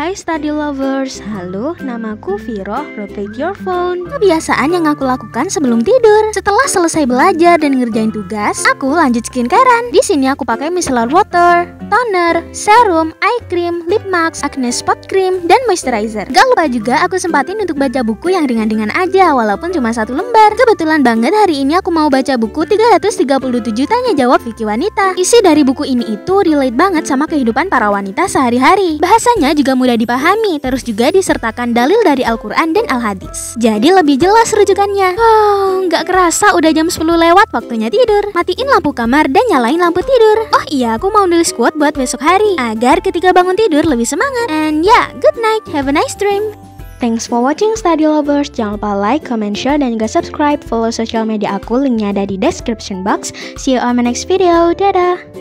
Hai study lovers, halo, namaku Viro. Rotate your phone. Kebiasaan yang aku lakukan sebelum tidur. Setelah selesai belajar dan ngerjain tugas, aku lanjut skincarean. Di sini aku pakai micellar water, toner, serum, eye cream, lip mask, acne spot cream, dan moisturizer. Gak lupa juga aku sempatin untuk baca buku yang ringan-ringan aja, walaupun cuma 1 lembar. Kebetulan banget hari ini aku mau baca buku 337 tanya jawab Vicky Wanita. Isi dari buku ini itu relate banget sama kehidupan para wanita sehari-hari. Bahasanya juga mudah dipahami, terus juga disertakan dalil dari Al-Quran dan Al-Hadis. Jadi lebih jelas rujukannya. Nggak kerasa udah jam 10 lewat waktunya tidur. Matiin lampu kamar dan nyalain lampu tidur. Oh iya, aku mau nulis quote buat besok hari, agar ketika bangun tidur lebih semangat. And yeah, good night, have a nice dream. Thanks for watching study lovers. Jangan lupa like, comment, share, dan juga subscribe. Follow sosial media aku, linknya ada di description box. See you on my next video. Dadah.